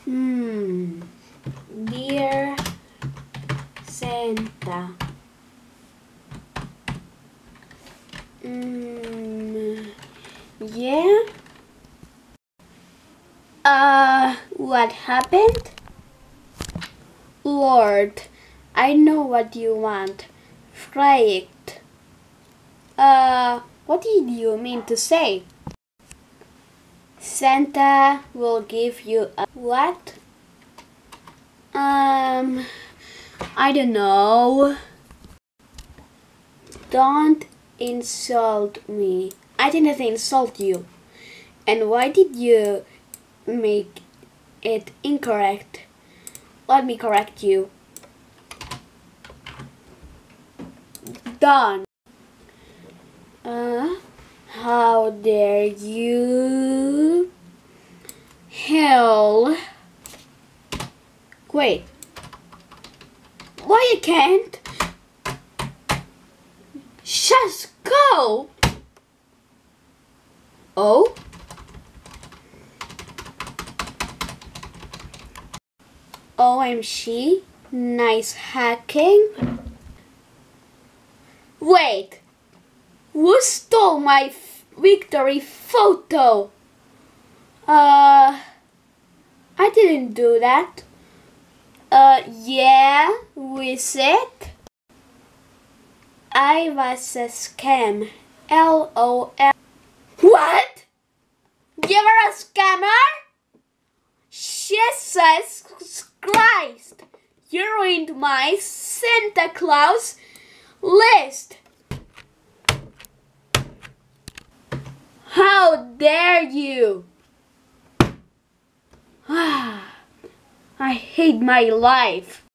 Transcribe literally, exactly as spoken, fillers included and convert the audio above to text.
Hmm. Dear Santa. Hmm. Yeah. Uh, what happened? Lord, I know what you want. Try it. Uh, what did you mean to say? Santa will give you a what? Um, I don't know. Don't insult me. I didn't insult you. And why did you make it incorrect? Let me correct you. Done. Uh, how dare you? Hell. Wait. Why you can't? Just go! Oh? O M G, nice hacking. Wait, who stole my victory photo? Uh, I didn't do that. Uh, yeah, with it. I was a scam. L O L. What? You were a scammer? Jesus Christ! You ruined my Santa Claus list! How dare you! I hate my life.